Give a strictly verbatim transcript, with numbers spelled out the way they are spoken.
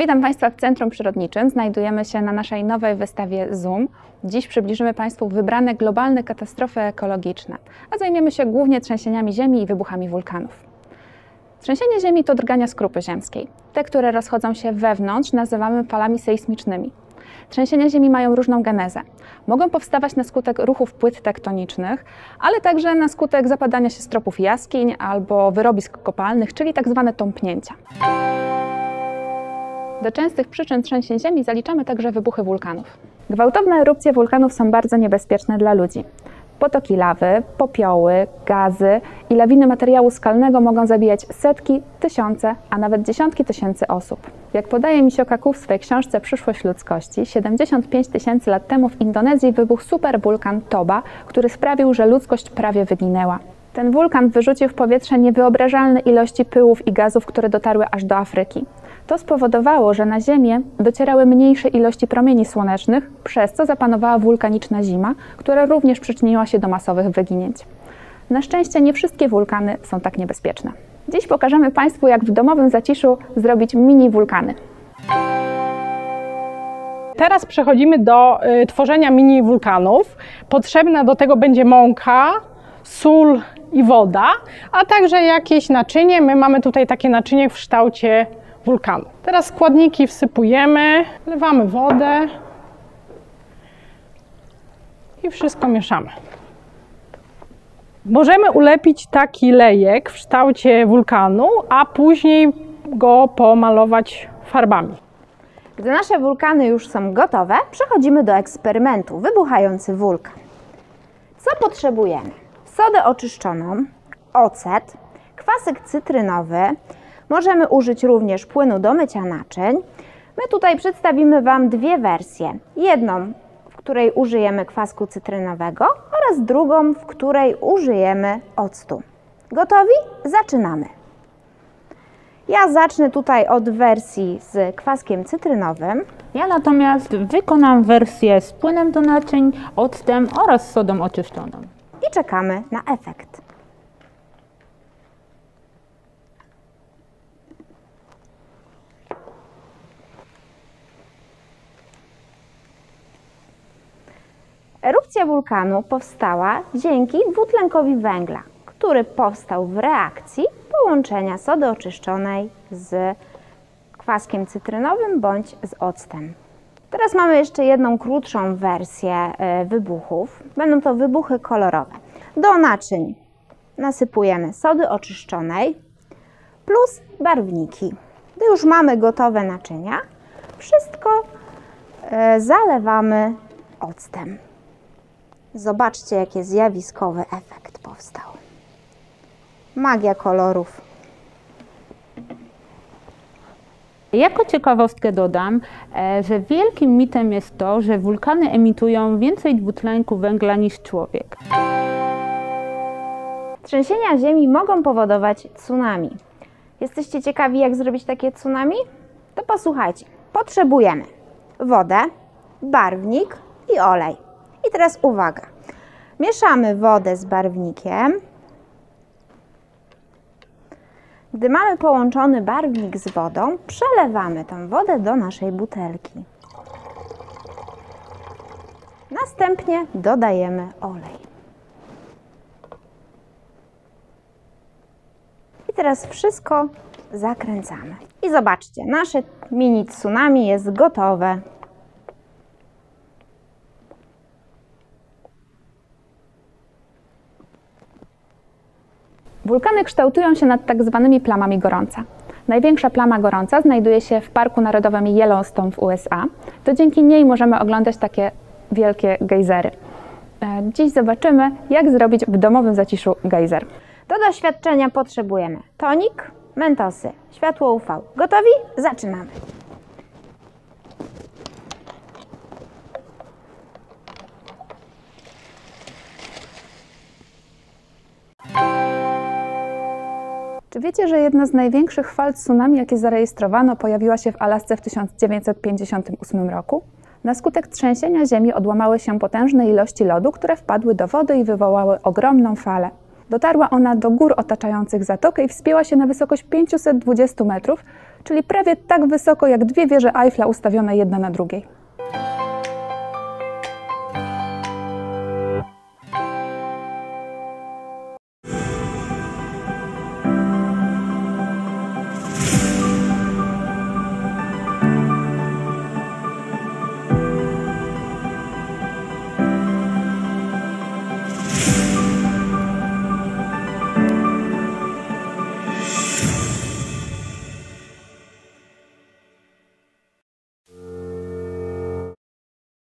Witam Państwa w Centrum Przyrodniczym. Znajdujemy się na naszej nowej wystawie Zoom. Dziś przybliżymy Państwu wybrane globalne katastrofy ekologiczne, a zajmiemy się głównie trzęsieniami ziemi i wybuchami wulkanów. Trzęsienie ziemi to drgania skorupy ziemskiej. Te, które rozchodzą się wewnątrz, nazywamy falami sejsmicznymi. Trzęsienia ziemi mają różną genezę. Mogą powstawać na skutek ruchów płyt tektonicznych, ale także na skutek zapadania się stropów jaskiń albo wyrobisk kopalnych, czyli tak zwane tąpnięcia. Do częstych przyczyn trzęsień ziemi zaliczamy także wybuchy wulkanów. Gwałtowne erupcje wulkanów są bardzo niebezpieczne dla ludzi. Potoki lawy, popioły, gazy i lawiny materiału skalnego mogą zabijać setki, tysiące, a nawet dziesiątki tysięcy osób. Jak podaje Michio Kaku w swojej książce Przyszłość ludzkości, siedemdziesiąt pięć tysięcy lat temu w Indonezji wybuchł superwulkan Toba, który sprawił, że ludzkość prawie wyginęła. Ten wulkan wyrzucił w powietrze niewyobrażalne ilości pyłów i gazów, które dotarły aż do Afryki. To spowodowało, że na Ziemię docierały mniejsze ilości promieni słonecznych, przez co zapanowała wulkaniczna zima, która również przyczyniła się do masowych wyginięć. Na szczęście nie wszystkie wulkany są tak niebezpieczne. Dziś pokażemy Państwu, jak w domowym zaciszu zrobić mini wulkany. Teraz przechodzimy do y, tworzenia mini wulkanów. Potrzebna do tego będzie mąka, sól i woda, a także jakieś naczynie. My mamy tutaj takie naczynie w kształcie wulkanu. Teraz składniki wsypujemy, wlewamy wodę i wszystko mieszamy. Możemy ulepić taki lejek w kształcie wulkanu, a później go pomalować farbami. Gdy nasze wulkany już są gotowe, przechodzimy do eksperymentu wybuchający wulkan. Co potrzebujemy? Sodę oczyszczoną, ocet, kwasek cytrynowy. Możemy użyć również płynu do mycia naczyń. My tutaj przedstawimy Wam dwie wersje. Jedną, w której użyjemy kwasku cytrynowego oraz drugą, w której użyjemy octu. Gotowi? Zaczynamy. Ja zacznę tutaj od wersji z kwaskiem cytrynowym. Ja natomiast wykonam wersję z płynem do naczyń, octem oraz sodą oczyszczoną. I czekamy na efekt. Erupcja wulkanu powstała dzięki dwutlenkowi węgla, który powstał w reakcji połączenia sody oczyszczonej z kwaskiem cytrynowym bądź z octem. Teraz mamy jeszcze jedną krótszą wersję wybuchów. Będą to wybuchy kolorowe. Do naczyń nasypujemy sody oczyszczonej plus barwniki. Gdy już mamy gotowe naczynia, wszystko zalewamy octem. Zobaczcie, jaki zjawiskowy efekt powstał. Magia kolorów. Jako ciekawostkę dodam, że wielkim mitem jest to, że wulkany emitują więcej dwutlenku węgla niż człowiek. Trzęsienia ziemi mogą powodować tsunami. Jesteście ciekawi, jak zrobić takie tsunami? To posłuchajcie. Potrzebujemy wodę, barwnik i olej. I teraz uwaga. Mieszamy wodę z barwnikiem. Gdy mamy połączony barwnik z wodą, przelewamy tę wodę do naszej butelki. Następnie dodajemy olej. I teraz wszystko zakręcamy. I zobaczcie, nasze mini tsunami jest gotowe. Wulkany kształtują się nad tak zwanymi plamami gorąca. Największa plama gorąca znajduje się w Parku Narodowym Yellowstone w U S A. To dzięki niej możemy oglądać takie wielkie gejzery. Dziś zobaczymy, jak zrobić w domowym zaciszu gejzer. Do doświadczenia potrzebujemy tonik, mentosy, światło U V. Gotowi? Zaczynamy. Czy wiecie, że jedna z największych fal tsunami, jakie zarejestrowano, pojawiła się w Alasce w tysiąc dziewięćset pięćdziesiątym ósmym roku? Na skutek trzęsienia ziemi odłamały się potężne ilości lodu, które wpadły do wody i wywołały ogromną falę. Dotarła ona do gór otaczających zatokę i wspięła się na wysokość pięćset dwadzieścia metrów, czyli prawie tak wysoko jak dwie wieże Eiffla ustawione jedna na drugiej.